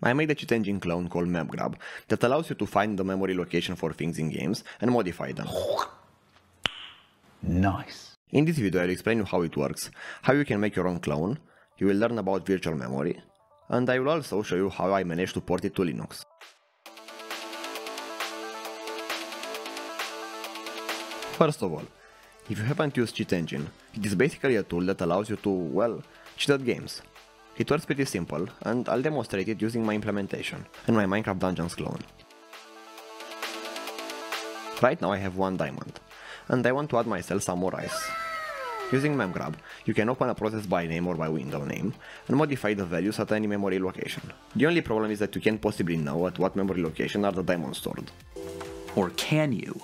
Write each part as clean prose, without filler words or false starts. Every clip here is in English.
I made a cheat engine clone called MapGrab that allows you to find the memory location for things in games and modify them. Nice. In this video I'll explain you how it works, how you can make your own clone, you will learn about virtual memory, and I will also show you how I managed to port it to Linux. First of all, if you haven't used Cheat Engine, it is basically a tool that allows you to, well, cheat at games. It works pretty simple, and I'll demonstrate it using my implementation and my Minecraft Dungeons clone. Right now I have 1 diamond, and I want to add myself some more ice. Using MapGrab, you can open a process by name or by window name, and modify the values at any memory location. The only problem is that you can't possibly know at what memory location are the diamonds stored. Or can you?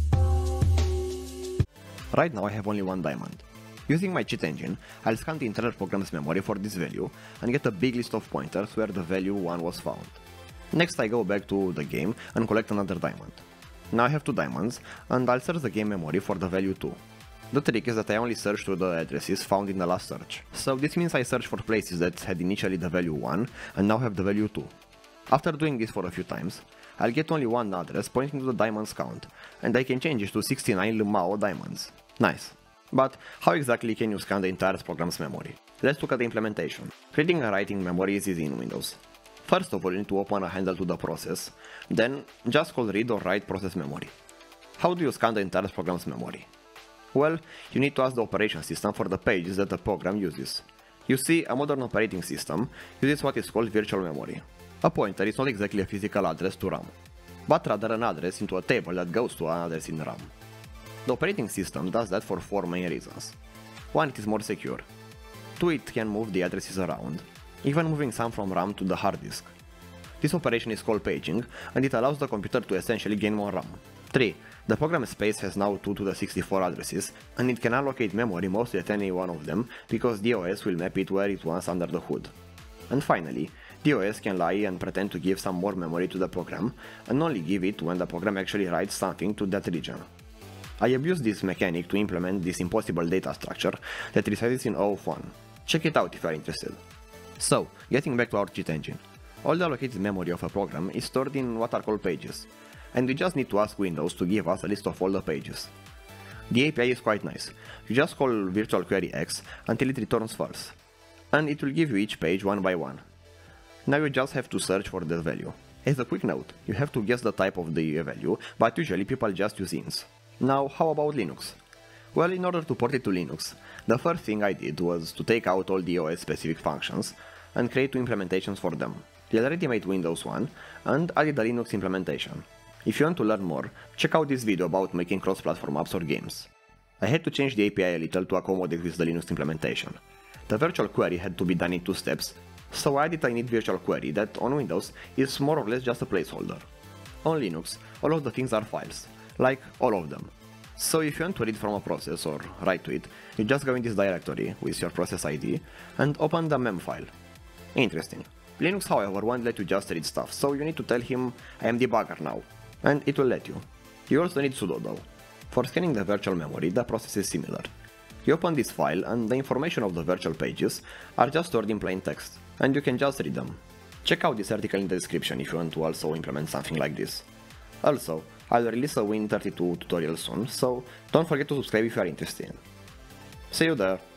Right now I have only 1 diamond. Using my cheat engine, I'll scan the entire program's memory for this value and get a big list of pointers where the value 1 was found. Next I go back to the game and collect another diamond. Now I have 2 diamonds and I'll search the game memory for the value 2. The trick is that I only search through the addresses found in the last search. So this means I search for places that had initially the value 1 and now have the value 2. After doing this for a few times, I'll get only 1 address pointing to the diamonds count, and I can change it to 69 Lumao diamonds. Nice. But how exactly can you scan the entire program's memory? Let's look at the implementation. Reading and writing memory is easy in Windows. First of all, you need to open a handle to the process, then just call read or write process memory. How do you scan the entire program's memory? Well, you need to ask the operation system for the pages that the program uses. You see, a modern operating system uses what is called virtual memory. A pointer is not exactly a physical address to RAM, but rather an address into a table that goes to an address in RAM. The operating system does that for 4 main reasons. 1, it is more secure. 2, it can move the addresses around, even moving some from RAM to the hard disk. This operation is called paging, and it allows the computer to essentially gain more RAM. 3, the program space has now 2 to the 64 addresses, and it can allocate memory mostly at any one of them, because DOS will map it where it wants under the hood. And finally, DOS can lie and pretend to give some more memory to the program, and only give it when the program actually writes something to that region. I abused this mechanic to implement this impossible data structure that resides in OAuth1. Check it out if you are interested. So, getting back to our cheat engine. All the allocated memory of a program is stored in what are called pages, and we just need to ask Windows to give us a list of all the pages. The API is quite nice. You just call virtual query X until it returns false, and it will give you each page one by one. Now you just have to search for the value. As a quick note, you have to guess the type of the value, but usually people just use ints. Now, how about Linux? Well, in order to port it to Linux, the first thing I did was to take out all the OS specific functions and create 2 implementations for them, the already made Windows one and added a Linux implementation. If you want to learn more, check out this video about making cross-platform apps or games. I had to change the API a little to accommodate with the Linux implementation. The virtual query had to be done in 2 steps, so I added a init virtual query that on Windows is more or less just a placeholder. On Linux, all of the things are files, like all of them. So if you want to read from a process or write to it, you just go in this directory with your process ID and open the mem file. Interesting. Linux, however, won't let you just read stuff, so you need to tell him I am debugger now, and it will let you. You also need sudo though. For scanning the virtual memory, the process is similar. You open this file and the information of the virtual pages are just stored in plain text, and you can just read them. Check out this article in the description if you want to also implement something like this. Also, I'll release a Win32 tutorial soon, so don't forget to subscribe if you are interested. See you there!